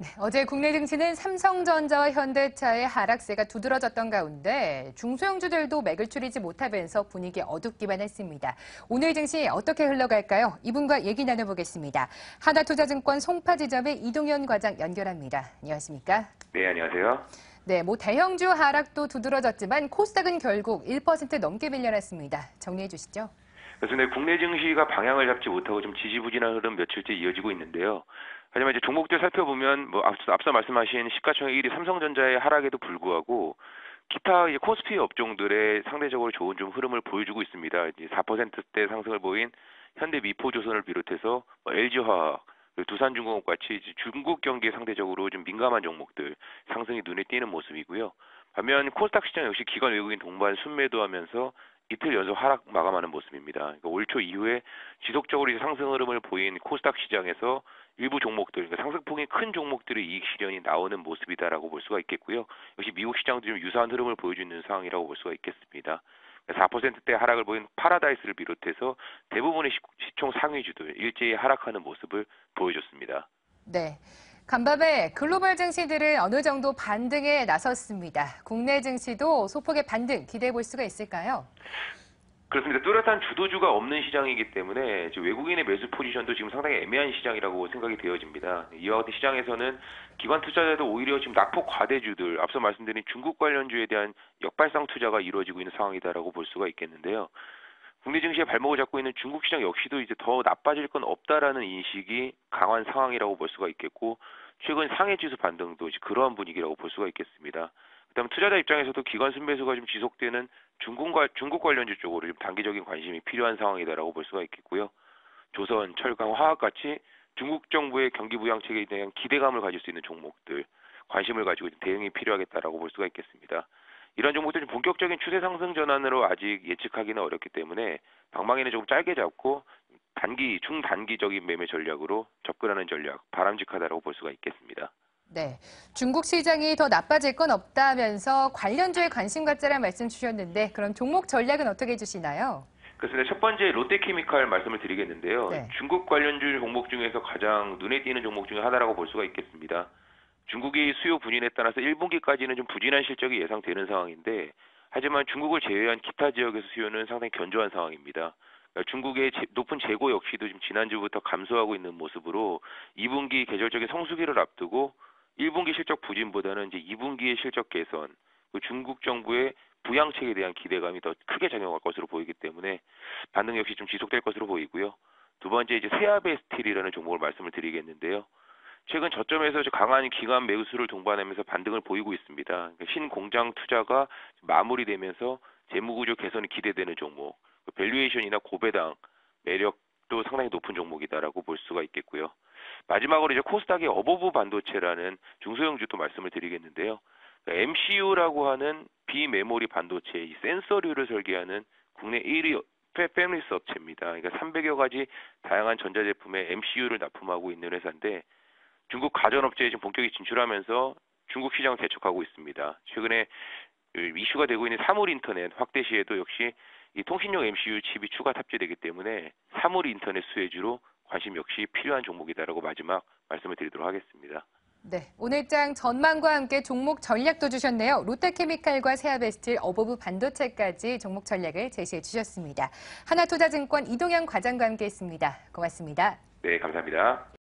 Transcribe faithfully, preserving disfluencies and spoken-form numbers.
어제 국내 증시는 삼성전자와 현대차의 하락세가 두드러졌던 가운데 중소형주들도 맥을 추리지 못하면서 분위기 어둡기만 했습니다. 오늘 증시 어떻게 흘러갈까요? 이분과 얘기 나눠보겠습니다. 하나투자증권 송파지점의 이동현 과장 연결합니다. 안녕하십니까? 네, 안녕하세요. 네, 뭐 대형주 하락도 두드러졌지만 코스닥은 결국 일 퍼센트 넘게 밀려났습니다. 정리해 주시죠. 그렇습니다. 국내 증시가 방향을 잡지 못하고 좀 지지부진한 흐름 며칠째 이어지고 있는데요. 하지만 이제 종목들 살펴보면 뭐 앞서, 앞서 말씀하신 시가총액 일 위 삼성전자의 하락에도 불구하고 기타 이제 코스피 업종들의 상대적으로 좋은 좀 흐름을 보여주고 있습니다. 이제 사 퍼센트대 상승을 보인 현대미포조선을 비롯해서 뭐 엘지화학, 두산중공업 같이 중국 경기에 상대적으로 좀 민감한 종목들 상승이 눈에 띄는 모습이고요. 반면 코스닥 시장 역시 기관 외국인 동반 순매도하면서 이틀 연속 하락 마감하는 모습입니다. 그러니까 올 초 이후에 지속적으로 이제 상승 흐름을 보인 코스닥 시장에서 일부 종목들, 그러니까 상승폭이 큰 종목들의 이익 실현이 나오는 모습이다라고 볼 수가 있겠고요. 역시 미국 시장도 좀 유사한 흐름을 보여주는 상황이라고 볼 수가 있겠습니다. 사 퍼센트대 하락을 보인 파라다이스를 비롯해서 대부분의 시총 상위주들 일제히 하락하는 모습을 보여줬습니다. 네. 간밤에 글로벌 증시들은 어느 정도 반등에 나섰습니다. 국내 증시도 소폭의 반등 기대해 볼 수가 있을까요? 그렇습니다. 뚜렷한 주도주가 없는 시장이기 때문에 외국인의 매수 포지션도 지금 상당히 애매한 시장이라고 생각이 되어집니다. 이와 같은 시장에서는 기관 투자자도 오히려 지금 낙폭 과대주들, 앞서 말씀드린 중국 관련주에 대한 역발상 투자가 이루어지고 있는 상황이다라고 볼 수가 있겠는데요. 국내 증시에 발목을 잡고 있는 중국 시장 역시도 이제 더 나빠질 건 없다라는 인식이 강한 상황이라고 볼 수가 있겠고, 최근 상해 지수 반등도 이제 그러한 분위기라고 볼 수가 있겠습니다. 그다음 투자자 입장에서도 기관 순매수가 좀 지속되는 중국과 중국 관련주 쪽으로 좀 단기적인 관심이 필요한 상황이다라고 볼 수가 있겠고요. 조선, 철강, 화학 같이 중국 정부의 경기 부양책에 대한 기대감을 가질 수 있는 종목들 관심을 가지고 대응이 필요하겠다라고 볼 수가 있겠습니다. 이런 종목들은 본격적인 추세 상승 전환으로 아직 예측하기는 어렵기 때문에 방망이는 조금 짧게 잡고 단기, 중단기적인 매매 전략으로 접근하는 전략 바람직하다고 볼 수가 있겠습니다. 네. 중국 시장이 더 나빠질 건 없다면서 관련주에 관심 갖자라는 말씀 주셨는데 그럼 종목 전략은 어떻게 해주시나요? 그렇습니다. 첫 번째 롯데케미칼 말씀을 드리겠는데요. 네. 중국 관련주 종목 중에서 가장 눈에 띄는 종목 중에 하나라고 볼 수가 있겠습니다. 중국이 수요 부진에 따라서 일 분기까지는 좀 부진한 실적이 예상되는 상황인데, 하지만 중국을 제외한 기타 지역에서 수요는 상당히 견조한 상황입니다. 그러니까 중국의 제, 높은 재고 역시도 지금 지난주부터 감소하고 있는 모습으로 이 분기 계절적인 성수기를 앞두고 일 분기 실적 부진보다는 이제 이 분기의 실적 개선, 그 중국 정부의 부양책에 대한 기대감이 더 크게 작용할 것으로 보이기 때문에 반등 역시 좀 지속될 것으로 보이고요. 두 번째 이제 세아베 스틸이라는 종목을 말씀을 드리겠는데요. 최근 저점에서 강한 기관 매수를 동반하면서 반등을 보이고 있습니다. 그러니까 신공장 투자가 마무리되면서 재무구조 개선이 기대되는 종목, 밸류에이션이나 고배당 매력도 상당히 높은 종목이다라고 볼 수가 있겠고요. 마지막으로 이제 코스닥의 어버브 반도체라는 중소형주도 말씀을 드리겠는데요. 엠씨유라고 하는 비메모리 반도체, 이 센서류를 설계하는 국내 일 위 패밀리스 업체입니다. 그러니까 삼백여 가지 다양한 전자제품에 엠씨유를 납품하고 있는 회사인데, 중국 가전업체에 지금 본격적으로 진출하면서 중국 시장을 개척하고 있습니다. 최근에 이슈가 되고 있는 사물 인터넷 확대 시에도 역시 이 통신용 엠씨유 칩이 추가 탑재되기 때문에 사물 인터넷 수혜주로 관심 역시 필요한 종목이다라고 마지막 말씀을 드리도록 하겠습니다. 네, 오늘장 전망과 함께 종목 전략도 주셨네요. 롯데케미칼과 세아베스틸, 어버브 반도체까지 종목 전략을 제시해 주셨습니다. 하나투자증권 이동현 과장과 함께했습니다. 고맙습니다. 네, 감사합니다.